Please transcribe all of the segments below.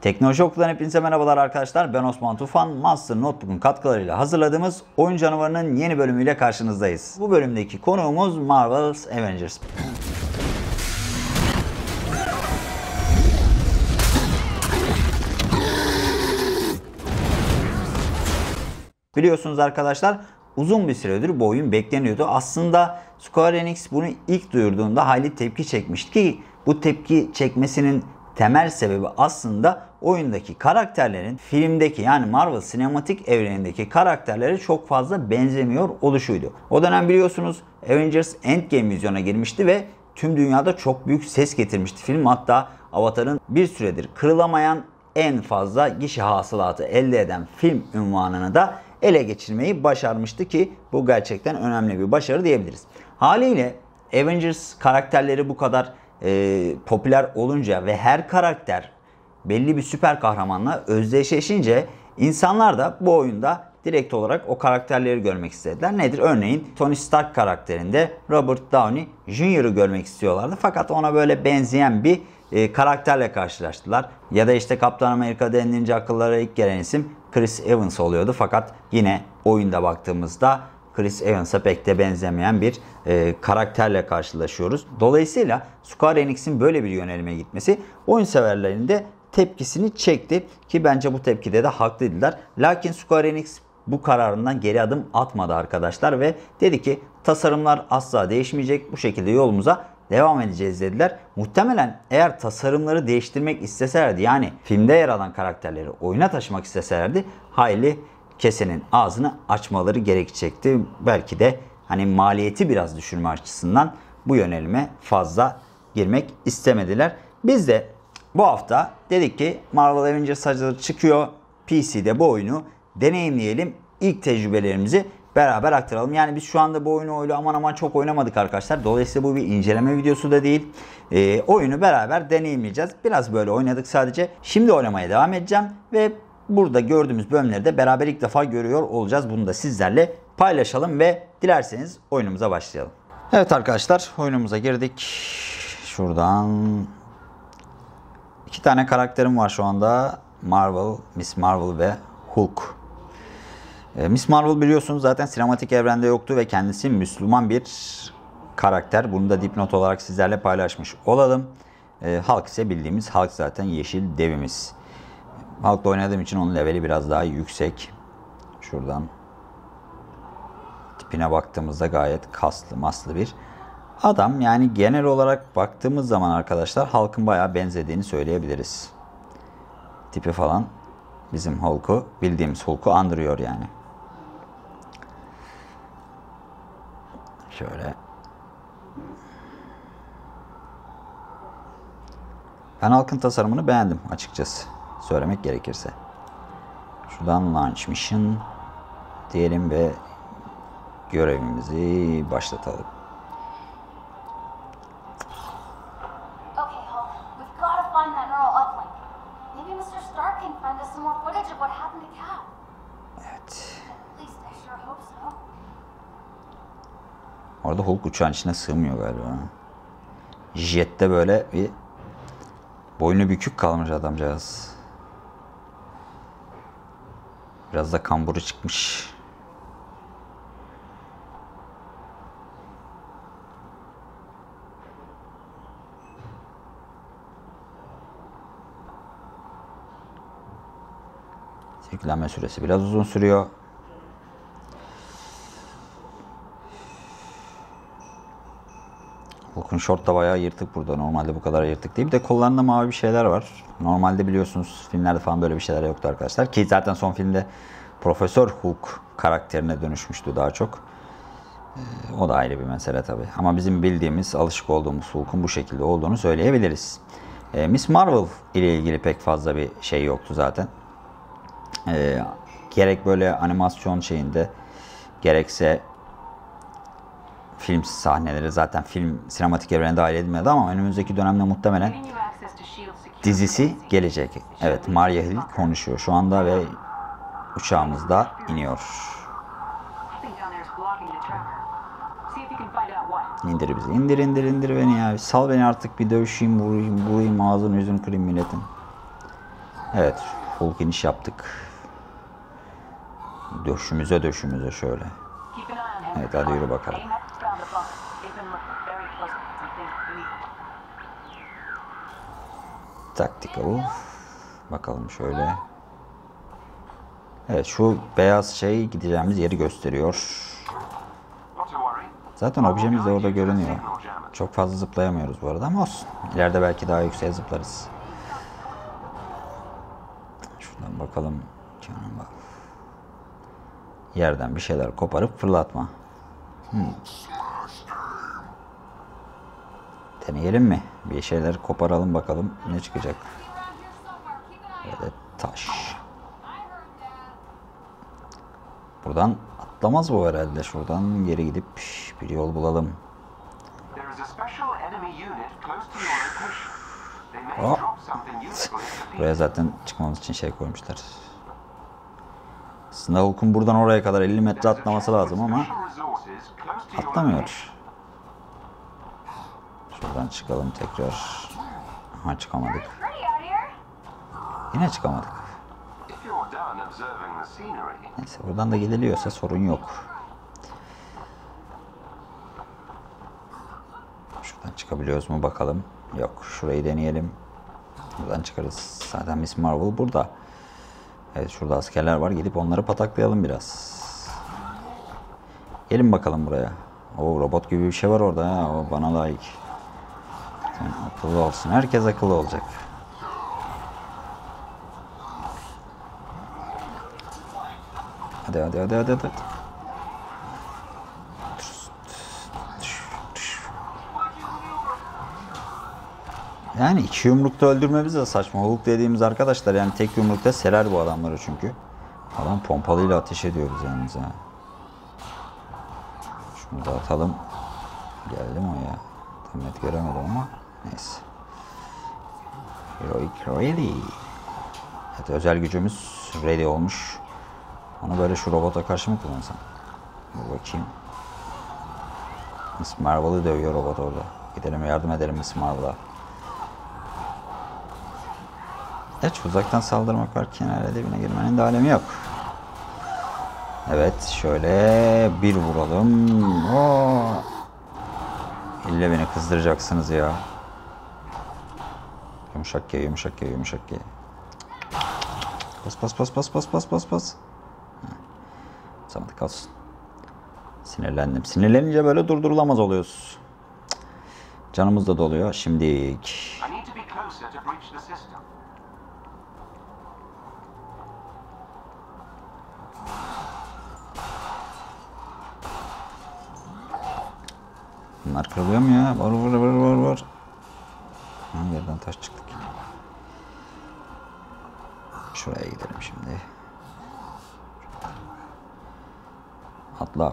Teknoloji Okulundan hepinize merhabalar arkadaşlar. Ben Osman Tufan. Monster Notebook'un katkılarıyla hazırladığımız Oyun Canavarı'nın yeni bölümüyle karşınızdayız. Bu bölümdeki konuğumuz Marvel's Avengers. Biliyorsunuz arkadaşlar, uzun bir süredir bu oyun bekleniyordu. Aslında Square Enix bunu ilk duyurduğunda hayli tepki çekmişti ki bu tepki çekmesinin temel sebebi aslında oyundaki karakterlerin filmdeki, yani Marvel sinematik evrenindeki karakterlere çok fazla benzemiyor oluşuydu. O dönem biliyorsunuz Avengers Endgame vizyona girmişti ve tüm dünyada çok büyük ses getirmişti film. Hatta Avatar'ın bir süredir kırılamayan en fazla gişe hasılatı elde eden film unvanını da ele geçirmeyi başarmıştı ki bu gerçekten önemli bir başarı diyebiliriz. Haliyle Avengers karakterleri bu kadar popüler olunca ve her karakter belli bir süper kahramanla özdeşleşince insanlar da bu oyunda direkt olarak o karakterleri görmek istediler. Nedir? Örneğin Tony Stark karakterinde Robert Downey Jr.'ı görmek istiyorlardı. Fakat ona böyle benzeyen bir karakterle karşılaştılar. Ya da işte Kaptan Amerika denilince akıllara ilk gelen isim Chris Evans oluyordu. Fakat yine oyunda baktığımızda Chris Evans'a pek de benzemeyen bir karakterle karşılaşıyoruz. Dolayısıyla Square Enix'in böyle bir yönelime gitmesi oyun severlerin de tepkisini çekti ki bence bu tepkide de haklıydılar. Lakin Square Enix bu kararından geri adım atmadı arkadaşlar ve dedi ki tasarımlar asla değişmeyecek, bu şekilde yolumuza devam edeceğiz dediler. Muhtemelen eğer tasarımları değiştirmek isteselerdi, yani filmde yer alan karakterleri oyuna taşımak isteselerdi, hayli kesenin ağzını açmaları gerekecekti. Belki de hani maliyeti biraz düşürme açısından bu yönelime fazla girmek istemediler. Biz de bu hafta dedik ki Marvel Avengers hazır çıkıyor. PC'de bu oyunu deneyimleyelim. İlk tecrübelerimizi beraber aktaralım. Yani biz şu anda bu oyunu öyle aman aman çok oynamadık arkadaşlar. Dolayısıyla bu bir inceleme videosu da değil. Oyunu beraber deneyimleyeceğiz. Biraz böyle oynadık sadece. Şimdi oynamaya devam edeceğim ve burada gördüğümüz bölümleri de beraber ilk defa görüyor olacağız. Bunu da sizlerle paylaşalım ve dilerseniz oyunumuza başlayalım. Evet arkadaşlar, oyunumuza girdik. Şuradan iki tane karakterim var şu anda. Marvel, Miss Marvel ve Hulk. Miss Marvel biliyorsunuz zaten sinematik evrende yoktu ve kendisi Müslüman bir karakter. Bunu da dipnot olarak sizlerle paylaşmış olalım. Hulk ise bildiğimiz Hulk, zaten yeşil devimiz. Hulk'la oynadığım için onun leveli biraz daha yüksek. Şuradan tipine baktığımızda gayet kaslı maslı bir adam. Yani genel olarak baktığımız zaman arkadaşlar Hulk'ın bayağı benzediğini söyleyebiliriz. Tipi falan bizim Hulk'u, bildiğimiz Hulk'u andırıyor yani. Şöyle. Ben Hulk'ın tasarımını beğendim açıkçası, söylemek gerekirse. Şuradan Launch Mission diyelim ve görevimizi başlatalım. Evet. Orada Hulk uçağın içine sığmıyor galiba. Jet'te böyle bir boynu bükük kalmış adamcağız. Biraz da kamburu çıkmış. Yüklenme süresi biraz uzun sürüyor. Hulk'un şort da bayağı yırtık burada. Normalde bu kadar yırtık değil. Bir de kollarında mavi bir şeyler var. Normalde biliyorsunuz filmlerde falan böyle bir şeyler yoktu arkadaşlar. Ki zaten son filmde Profesör Hulk karakterine dönüşmüştü daha çok. O da ayrı bir mesele tabii. Ama bizim bildiğimiz, alışık olduğumuz Hulk'un bu şekilde olduğunu söyleyebiliriz. Miss Marvel ile ilgili pek fazla bir şey yoktu zaten. Gerek böyle animasyon şeyinde, gerekse film sahneleri, zaten film sinematik evrene dahil edilmedi ama önümüzdeki dönemde muhtemelen dizisi gelecek. Evet, Maria Hill konuşuyor şu anda ve uçağımız da iniyor. İndir bizi, indir beni ya. Sal beni artık, bir dövüşeyim, vurayım ağzını yüzünü kırayım milletin. Evet, Hulk iniş yaptık. Döşümüze şöyle. Evet, hadi yürü bakalım. Tactical. Bakalım şöyle. Evet, şu beyaz şey gideceğimiz yeri gösteriyor. Zaten objemiz de orada görünüyor. Çok fazla zıplayamıyoruz bu arada ama olsun. İleride belki daha yükseğe zıplarız. Şuradan bakalım. Yerden bir şeyler koparıp fırlatma. Deneyelim mi? Bir şeyler koparalım bakalım ne çıkacak. Böyle taş. Buradan atlamaz bu herhalde. Şuradan geri gidip bir yol bulalım. Oh. Buraya zaten çıkmamız için şey koymuşlar. Aslında Hulk'un buradan oraya kadar 50 metre atlaması lazım ama atlamıyor. Şuradan çıkalım tekrar. Aha, çıkamadık. Yine çıkamadık. Neyse, buradan da gidiliyorsa sorun yok. Şuradan çıkabiliyoruz mu bakalım. Yok, şurayı deneyelim. Buradan çıkarız. Zaten Miss Marvel burada. Evet, şurada askerler var. Gidip onları pataklayalım biraz. Gelin bakalım buraya. O robot gibi bir şey var orada. Ha. O bana layık. Sen akıllı olsun. Herkes akıllı olacak. Hadi. Yani iki yumrukta öldürmemiz de saçma. Hulk dediğimiz arkadaşlar yani tek yumrukta serer bu adamları çünkü. Adam pompalıyla ateş ediyoruz yalnız ha. Şunu da atalım. Geldi mi o ya? Tam net göremedim ama neyse. Heroic ready. Evet, özel gücümüz ready olmuş. Onu böyle şu robota karşı mı kullansam? Dur bakayım. Miss Marvel'ı dövüyor robot orada. Gidelim yardım edelim Miss Marvel'a. Evet, uzaktan saldırmak varken hala dibine girmenin de alemi yok. Evet, şöyle bir vuralım. Oo. İlle beni kızdıracaksınız ya. Yumuşak ye. Bas. Samadık kalsın. Sinirlendim. Sinirlenince böyle durdurulamaz oluyoruz. Canımız da doluyor. Şimdilik. Bunlar kırılıyor mu ya? Var. Ha, yerden taş çıktık. Şuraya gidelim şimdi. Atla.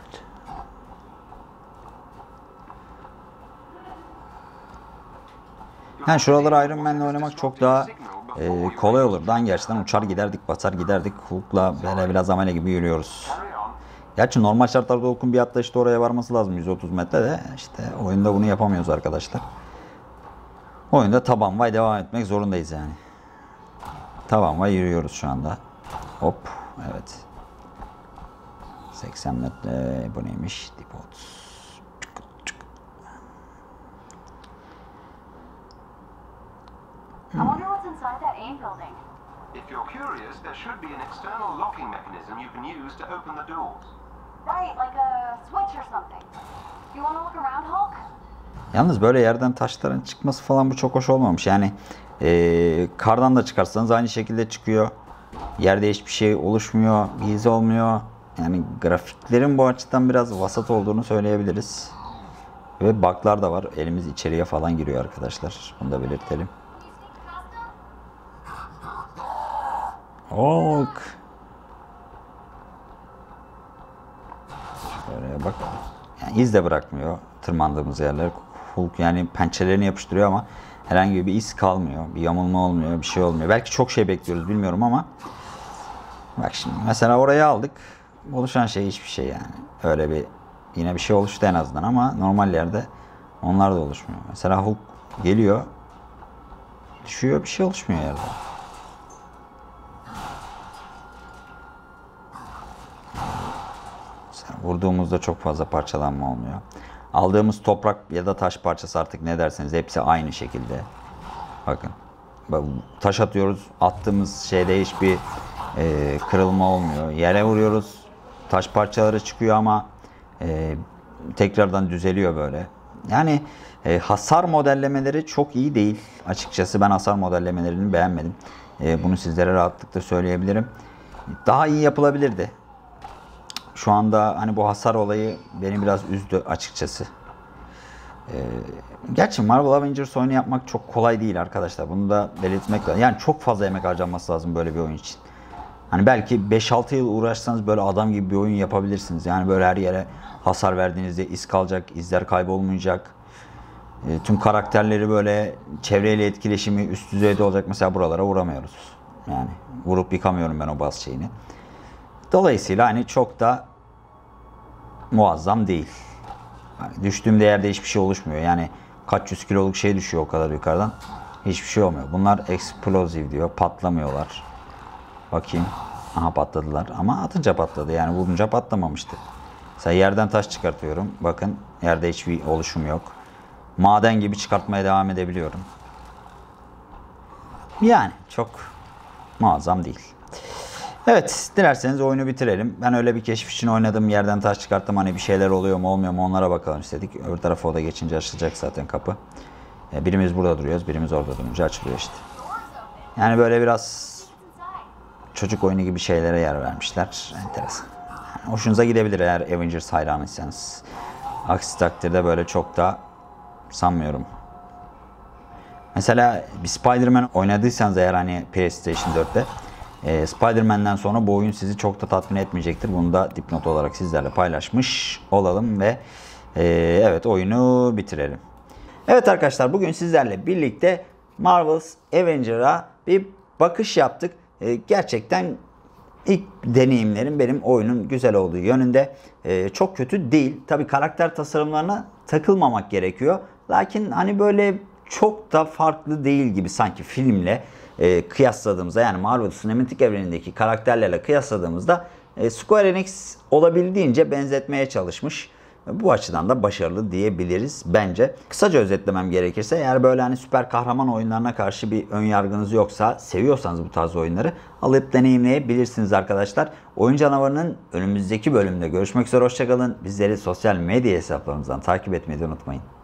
Yani şuraları Iron Man'le oynamak çok daha kolay olur. Daha gerçekten uçar giderdik, basar giderdik. Hulk'la böyle biraz amele gibi yürüyoruz. Gerçi normal şartlarda Hulk'un bir hatta işte oraya varması lazım 130 metre de. İşte oyunda bunu yapamıyoruz arkadaşlar. Oyunda taban vay devam etmek zorundayız yani. Taban vay yürüyoruz şu anda. Hop, evet. 80 metre bu neymiş? Depot. I wonder what's inside that AIM building. If you're curious, there should be an external locking mechanism you can use to open the doors. Right, like a switch or something. You want to look around, Hulk? Yalnız böyle yerden taşların çıkması falan bu çok hoş olmamış. Yani kardan da çıkarsanız aynı şekilde çıkıyor. Yerde hiçbir şey oluşmuyor, bir iz olmuyor. Yani grafiklerin bu açıdan biraz vasat olduğunu söyleyebiliriz. Ve bug'lar da var. Elimiz içeriye falan giriyor arkadaşlar. Bunu da belirtelim. Hulk. Şöyle bak. Yani iz de bırakmıyor tırmandığımız yerler. Hulk yani pençelerini yapıştırıyor ama herhangi bir iz kalmıyor. Bir yamulma olmuyor, bir şey olmuyor. Belki çok şey bekliyoruz bilmiyorum ama bak şimdi mesela orayı aldık. Oluşan şey hiçbir şey yani. Öyle bir yine bir şey oluştu en azından ama normal yerde onlar da oluşmuyor. Mesela Hulk geliyor, düşüyor, bir şey oluşmuyor yerde. Vurduğumuzda çok fazla parçalanma olmuyor. Aldığımız toprak ya da taş parçası artık ne derseniz hepsi aynı şekilde. Bakın. Taş atıyoruz. Attığımız şeyde hiçbir kırılma olmuyor. Yere vuruyoruz. Taş parçaları çıkıyor ama tekrardan düzeliyor böyle. Yani hasar modellemeleri çok iyi değil. Açıkçası ben hasar modellemelerini beğenmedim. Bunu sizlere rahatlıkla söyleyebilirim. Daha iyi yapılabilirdi. Şu anda hani bu hasar olayı beni biraz üzdü açıkçası. Gerçi Marvel Avengers oyunu yapmak çok kolay değil arkadaşlar. Bunu da belirtmek lazım. Yani çok fazla emek harcanması lazım böyle bir oyun için. Hani belki 5-6 yıl uğraşsanız böyle adam gibi bir oyun yapabilirsiniz. Yani böyle her yere hasar verdiğinizde iz kalacak, izler kaybolmayacak. Tüm karakterleri böyle çevreyle etkileşimi üst düzeyde olacak. Mesela buralara vuramıyoruz. Yani vurup yıkamıyorum ben o baz şeyini. Dolayısıyla hani çok da muazzam değil. Yani düştüğüm yerde hiçbir şey oluşmuyor. Yani kaç yüz kiloluk şey düşüyor o kadar yukarıdan. Hiçbir şey olmuyor. Bunlar explosive diyor. Patlamıyorlar. Bakayım. Aha patladılar. Ama atınca patladı. Yani vurunca patlamamıştı. Mesela yerden taş çıkartıyorum. Bakın yerde hiçbir oluşum yok. Maden gibi çıkartmaya devam edebiliyorum. Yani çok muazzam değil. Evet, dilerseniz oyunu bitirelim. Ben öyle bir keşif için oynadım. Yerden taş çıkarttım. Hani bir şeyler oluyor mu olmuyor mu onlara bakalım istedik. Öbür tarafa o da geçince açılacak zaten kapı. Birimiz burada duruyoruz. Birimiz orada durunca açılıyor işte. Yani böyle biraz çocuk oyunu gibi şeylere yer vermişler. Enteresan. Yani hoşunuza gidebilir eğer Avengers hayranıysanız. Aksi takdirde böyle çok da sanmıyorum. Mesela bir Spider-Man oynadıysanız eğer hani PlayStation 4'te Spider-Man'den sonra bu oyun sizi çok da tatmin etmeyecektir. Bunu da dipnot olarak sizlerle paylaşmış olalım ve evet oyunu bitirelim. Evet arkadaşlar bugün sizlerle birlikte Marvel's Avengers'a bir bakış yaptık. Gerçekten ilk deneyimlerim benim oyunun güzel olduğu yönünde. Çok kötü değil. Tabii karakter tasarımlarına takılmamak gerekiyor. Lakin hani böyle çok da farklı değil gibi sanki filmle kıyasladığımızda yani Marvel sinematik evrenindeki karakterlerle kıyasladığımızda Square Enix olabildiğince benzetmeye çalışmış. Bu açıdan da başarılı diyebiliriz bence. Kısaca özetlemem gerekirse eğer böyle hani süper kahraman oyunlarına karşı bir ön yargınız yoksa, seviyorsanız bu tarz oyunları alıp deneyimleyebilirsiniz arkadaşlar. Oyun Canavarı'nın önümüzdeki bölümde görüşmek üzere, hoşçakalın. Bizleri sosyal medya hesaplarımızdan takip etmeyi unutmayın.